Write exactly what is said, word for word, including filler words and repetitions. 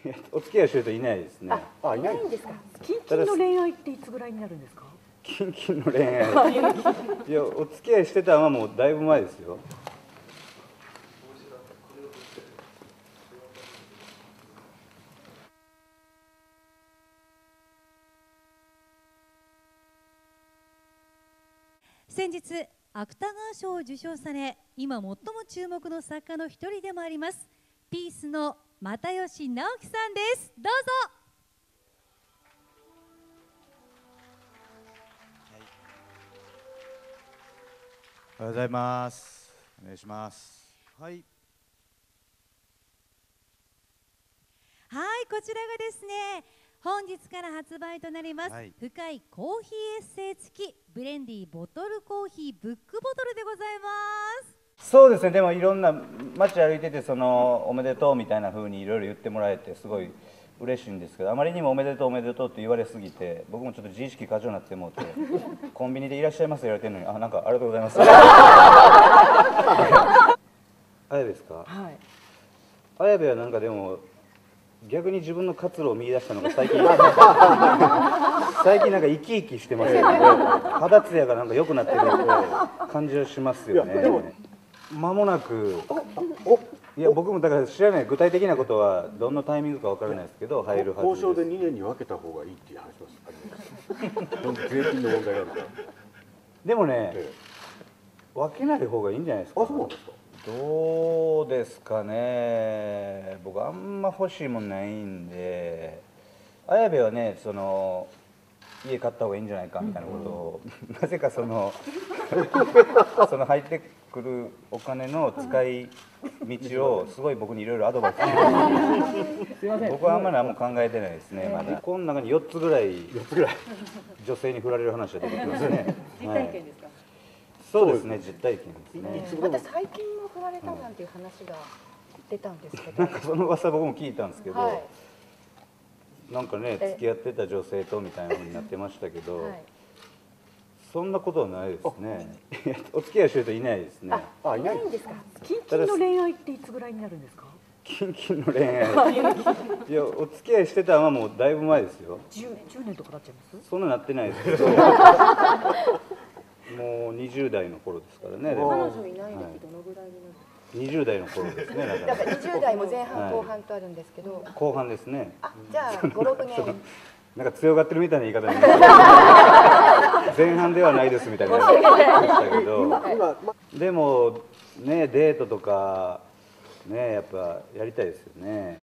お付き合いしてるといないですね。 あ、いないんですか。 キンキンの恋愛っていつぐらいになるんですか。 キンキンの恋愛。いや、お付き合いしてたのはもうだいぶ前ですよ。 先日芥川賞を受賞され、今最も注目の作家の一人でもありますピースの又吉直樹さんです。どうぞ。 おはようございます。お願いします。はい。 はい、こちらがですね、本日から発売となります、はい、深いコーヒーエッセイ付きブレンディボトルコーヒーブックボトルでございます。 そうですね。でもいろんな街歩いてて、そのおめでとうみたいな風にいろいろ言ってもらえてすごい嬉しいんですけど、あまりにもおめでとうおめでとうって言われすぎて、僕もちょっと自意識過剰になってもうて、コンビニでいらっしゃいます言われてるのに、あ、なんかありがとうございます。綾部ですか。 はい。 綾部はなんかでも逆に自分の活路を見出したのが最近最近なんか生き生きしてますよね。肌ツヤがなんか良くなってる感じがしますよね。間もなく、いや僕もだから知らない、具体的なことはどんなタイミングか分からないですけど入るはずです。 交渉でにねんに分けた方がいいっていう話はあります。税金の問題があるから。 でもね、ええ、分けない方がいいんじゃないですか。 あ、そうなんですか。 どうですかね。僕あんま欲しいもんないんで、綾部はね、その家買った方がいいんじゃないかみたいなことを、うん、なぜかそのその入ってくるお金の使い道をすごい僕にいろいろアドバイスして僕はあんまり何も考えてないですね。まだこの中によっつぐらい女性に振られる話が出てきますね。 実体験ですか。 そうですね、実体験ですね。 また最近も振られたなんていう話が出たんですけど、 なんかその噂僕も聞いたんですけど、はい、なんかね付き合ってた女性とみたいな風になってましたけど、はい、そんなことはないですね。お付き合いしてるといないですね。 あ、あ、いないんですか。キンキンの恋愛っていつぐらいになるんですか。 キンキンの恋愛。いや、お付き合いしてたのはもうだいぶ前ですよ。 じゅうねんとかなっちゃいます。 そんななってないですけど。もうにじゅう代の頃ですからね。 彼女いない歴どのぐらいになる。 にじゅう代の頃ですね。 だからにじゅう代も前半後半とあるんですけど。 後半ですね。 あ、じゃあごろくねん。 なんか強がってるみたいな言い方に。前半ではないですみたいな言い方でしたけど。でもね、デートとかね、やっぱやりたいですよね。